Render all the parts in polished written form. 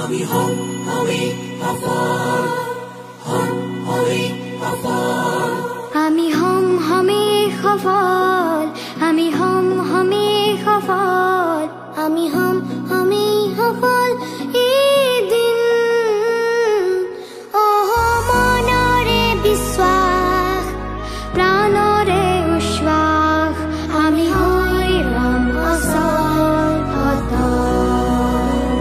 আমি হম হমেই সফল, হম হমেই সফল। আমি হম হমেই সফল, আমি হম হমেই সফল, আমি হম হমেই সফল এদিন। মনৰে বিশ্বাস, প্ৰাণৰে উচ্ছ্বাস, আমি হৈ ৰম অচল অটল।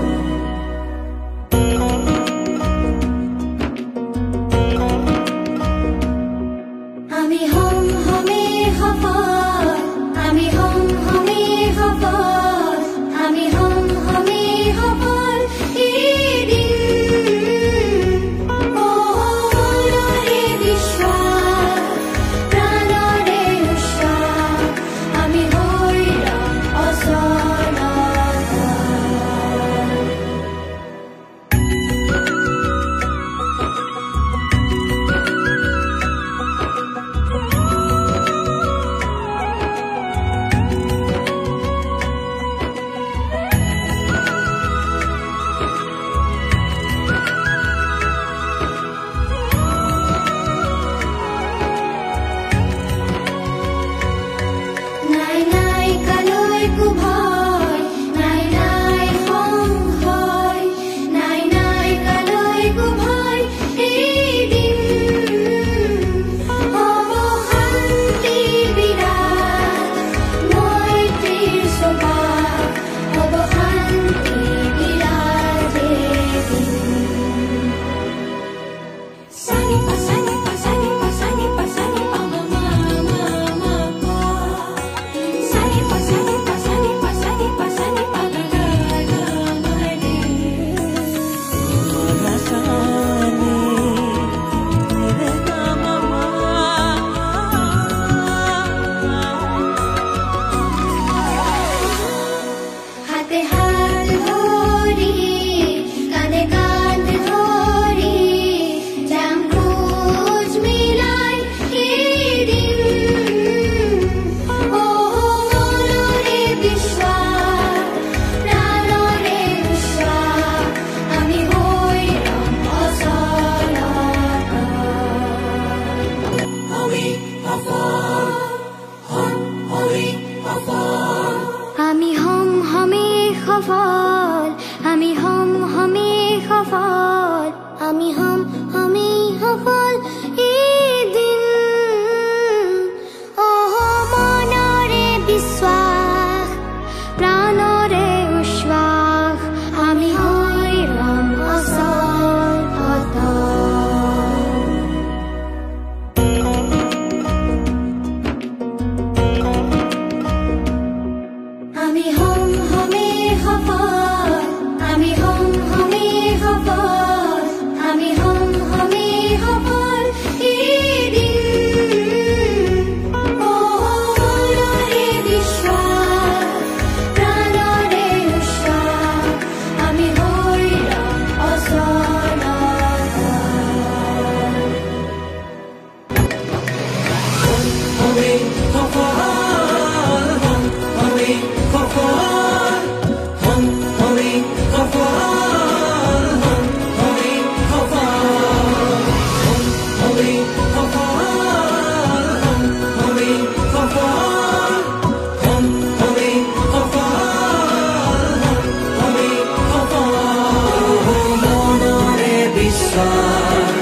আমি হম হমেই সফল, আমি হম হমেই সফল, আমি হম হমেই সফল এদিন। মনৰে বিশ্বাস, প্ৰাণৰে উচ্ছ্বাস, আমি হৈ ৰম অচল অটল। নাই নাই কালৈকো ভয়, নাই নাই সংশয়, নাই নাই কালৈকো ভয় এদিন। হ'ব শান্তি বিৰাজ, মৈত্ৰীৰ চৌপাশ, হ'ব শান্তি বিৰাজ এদিন। চানি পা চানি পা চানি পা চানি পা চানি পা মা মা মা মা পা। Sani pa sani pa sani pa sani pa sani pa ga ga ga ma re. Ma sani re ga ma ma. হাতে হাত ধৰি, কাঁধে কাঁধ ধৰি, যাম খোজ মিলাই এদিন। মনৰে বিশ্বাস, প্ৰাণৰে উচ্ছ্বাস, আমি হৈ ৰম অচল অটল। হমেই সফল, হম হমেই সফল। আমি হম হমেই সফল, আমি হম হমেই সফল, আমি হম হমেই সফল এদিন। মনৰে বিশ্বাস, প্ৰাণৰে উচ্ছ্বাস, আমি হৈ ৰম অচল অটল। আমি হম হমেই সফল, আমি হম হমেই সফল, আমি হম হমেই সফল এদিন। মনৰে বিশ্বাস, প্ৰাণৰে উচ্ছ্বাস, আমি হৈ ৰম অচল অটল। হমেই সফল, হম হমেই সফল, হম হমেই সফল, হম হমেই সফল, হম হমেই সফল, হম হমেই সফল, হম হমেই সফল, হম হমেই সফল। মনৰে বিশ্বাস,